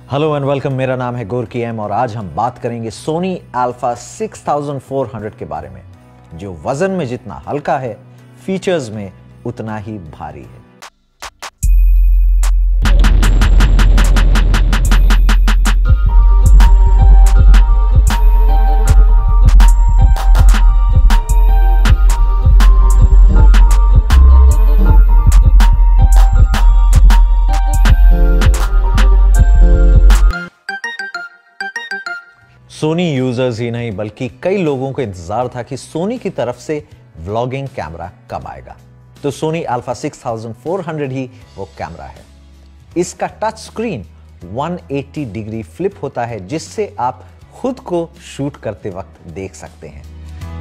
Hello and welcome. मेरा नाम है गोरकी एम और आज हम बात करेंगे सोनी अल्फा 6400 के बारे में, जो वजन में जितना हल्का है, फीचर्स में उतना ही भारी है। सोनी यूजर्स ही नहीं बल्कि कई लोगों को इंतजार था कि सोनी की तरफ से व्लॉगिंग कैमरा कब आएगा, तो सोनी अल्फा 6400 ही वो कैमरा है। इसका टच स्क्रीन 180 डिग्री फ्लिप होता है, जिससे आप खुद को शूट करते वक्त देख सकते हैं।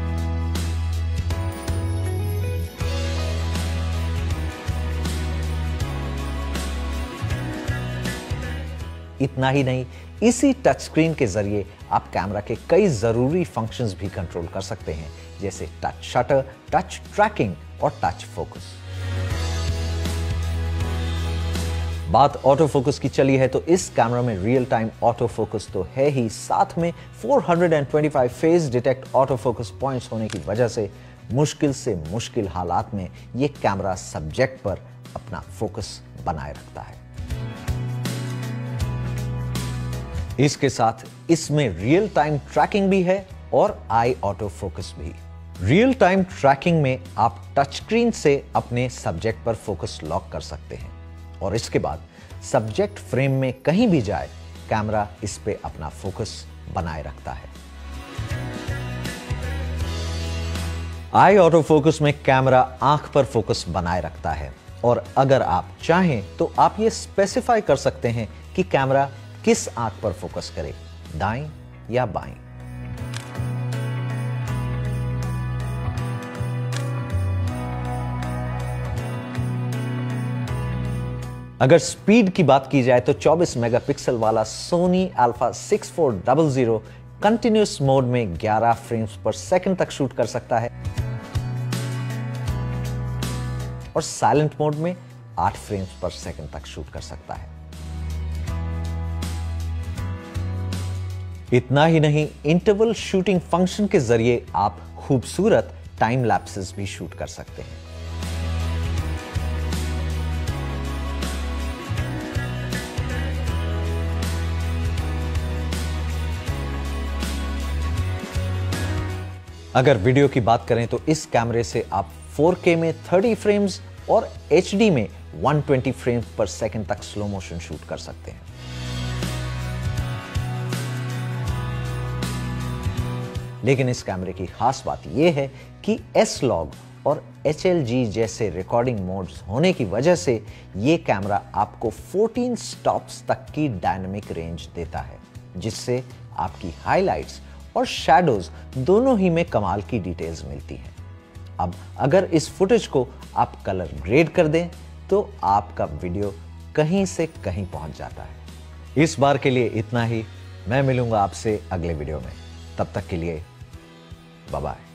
इतना ही नहीं, इसी टच स्क्रीन के जरिए आप कैमरा के कई जरूरी फंक्शंस भी कंट्रोल कर सकते हैं, जैसे टच शटर, टच ट्रैकिंग और टच फोकस। बात ऑटो फोकस की चली है तो इस कैमरा में रियल टाइम ऑटो फोकस तो है ही, साथ में 425 face detect auto focus points होने की वजह से मुश्किल से मुश्किल हालात में यह कैमरा सब्जेक्ट पर अपना फोकस बनाए रखता है। इसके साथ इसमें रियल टाइम ट्रैकिंग भी है और आई ऑटो फोकस भी। रियल टाइम ट्रैकिंग में आप टच स्क्रीन से अपने सब्जेक्ट पर फोकस लॉक कर सकते हैं और इसके बाद सब्जेक्ट फ्रेम में कहीं भी जाए, कैमरा इस पे अपना फोकस बनाए रखता है। आई ऑटो फोकस में कैमरा आंख पर फोकस बनाए रखता है और अगर आप चाहें तो आप ये स्पेसिफाई कर सकते हैं कि कैमरा किस आंख पर फोकस करे, दाएं या बाएं। अगर स्पीड की बात की जाए तो 24 मेगापिक्सल वाला सोनी अल्फा 6400 कंटिन्यूअस मोड में 11 फ्रेम्स पर सेकंड तक शूट कर सकता है और साइलेंट मोड में 8 फ्रेम्स पर सेकंड तक शूट कर सकता है। इतना ही नहीं, इंटरवल शूटिंग फंक्शन के जरिए आप खूबसूरत टाइम लैप्सेस भी शूट कर सकते हैं। अगर वीडियो की बात करें तो इस कैमरे से आप 4K में 30 फ्रेम्स और HD में 120 फ्रेम्स पर सेकंड तक स्लो मोशन शूट कर सकते हैं। लेकिन इस कैमरे की खास बात यह है कि S-Log और HLG जैसे रिकॉर्डिंग मोड्स होने की वजह से यह कैमरा आपको 14 स्टॉप्स तक की डायनामिक रेंज देता है, जिससे आपकी हाइलाइट्स और शैडोज दोनों ही में कमाल की डिटेल्स मिलती हैं। अब अगर इस फुटेज को आप कलर ग्रेड कर दें तो आपका वीडियो कहीं से कहीं पहुंच जाता है। इस बार के लिए इतना ही। मैं मिलूंगा आपसे अगले वीडियो में। तब तक के लिए बाय बाय।